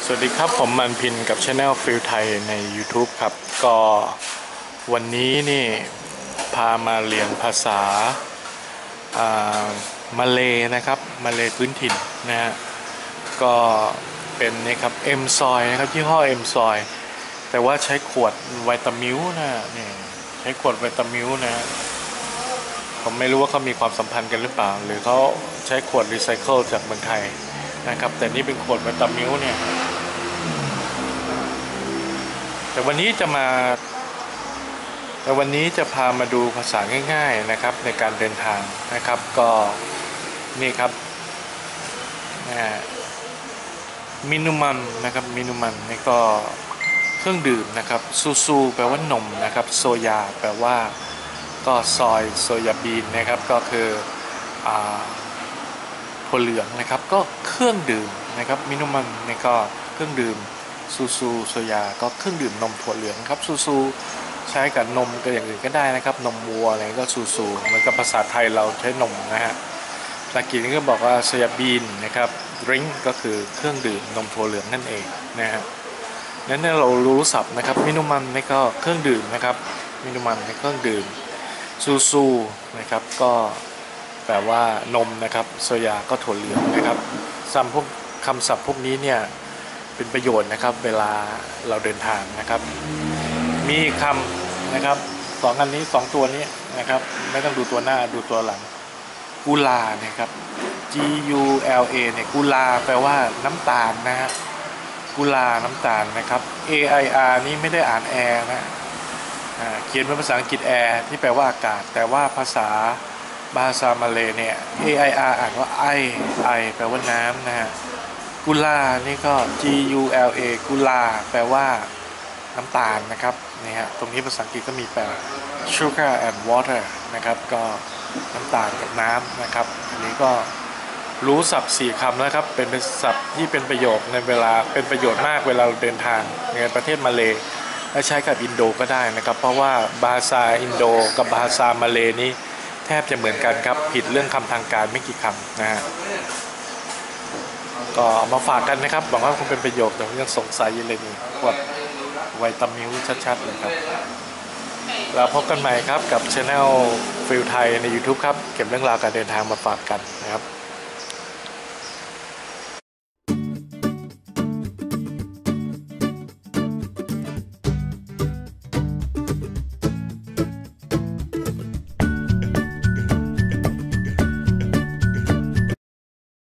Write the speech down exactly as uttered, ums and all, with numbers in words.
สวัสดีครับผมมันพินกับช anel ฟิลไทยใน YouTube ครับก็วันนี้นี่พามาเรียนภาษามาเลนะครับมาเลพื้นถิ่นนะฮะก็เป็นนี่ครับเอ็มซอยนะครับยี่ห้อเอ็มซอยแต่ว่าใช้ขวดไวตามิลนะนี่ใช้ขวดไวตามิลนะผมไม่รู้ว่าเขามีความสัมพันธ์กันหรือเปล่าหรือเขาใช้ขวดรีไซเคิลจากเมืองไทยนะครับแต่นี่เป็นขวดไวตามิลเนี่ยแต่วันนี้จะมาแต่วันนี้จะพามาดูภาษาง่ายๆนะครับในการเดินทางนะครับก็นี่ครับมินูมันนะครับมินูมันนี่ก็เครื่องดื่มนะครับซูซูแปลว่านมนะครับโซยาแปลว่าก็ซอยโซยาบีนนะครับก็คือถั่วเหลืองนะครับก็เครื่องดื่มนะครับมินูมันนี่ก็เครื่องดื่มซูซูโซยาก็เครื่องดื่มนมถั่วเหลืองครับซูซูใช้กับนมก็อย่างอื่นก็ได้นะครับนมวัวอะไรก็ซูซูเหมือนกับภาษาไทยเราใช้นมนะฮะภาษาอังกฤษก็บอกว่าโซยาบีนนะครับดริงก์ก็คือเครื่องดื่มนมถั่วเหลืองนั่นเองนะฮะนั้นเรารู้ศัพท์นะครับมินูมันนี่ก็เครื่องดื่มนะครับมินูมันในเครื่องดื่มซูซูนะครับก็แปลว่านมนะครับโซยาก็ถั่วเหลืองนะครับซ้ำพวกคำศัพท์พวกนี้เนี่ยเป็นประโยชน์นะครับเวลาเราเดินทางนะครับมีคำนะครับสองอันนี้สองตัวนี้นะครับไม่ต้องดูตัวหน้าดูตัวหลังกุลาเนี่ยครับ G U L A เนี่ยกุลาแปลว่าน้ำตาลนะฮะกุลาน้ำตาลนะครับ A I R นี่ไม่ได้อ่านแอร์นะเขียนเป็นภาษาอังกฤษแอร์ที่แปลว่าอากาศแต่ว่าภาษาบาซามาเลเนี่ย A I R อ่านว่าไอไอแปลว่าน้ำนะฮะกุลานี่ก็ G U L A กุลาแปลว่าน้ำตาลนะครับนี่ฮะตรงนี้ภาษาอังกฤษก็มีแปล sugar and water นะครับก็น้ำตาลกับน้ำนะครับอันนี้ก็รู้ศัพท์สี่คำแล้วครับเป็นศัพท์ที่เป็นประโยชน์ในเวลาเป็นประโยชน์มากเวลาเราเดินทางในประเทศมาเลและใช้กับอินโดก็ได้นะครับเพราะว่าบาซาอินโดกับบาซามาเลนี้แทบจะเหมือนกันครับผิดเรื่องคำทางการไม่กี่คำนะฮะก็มาฝากกันนะครับหวังว่าคงเป็นประโยชน์แต่ผมยังสงสัยอยู่เลยนี่ขวดไวตามิลชัดๆเลยครับแล้วพบกันใหม่ครับกับช anel ฟิลไทยใน YouTube ครับเก็บเรื่องราวการเดินทางมาฝากกันนะครับ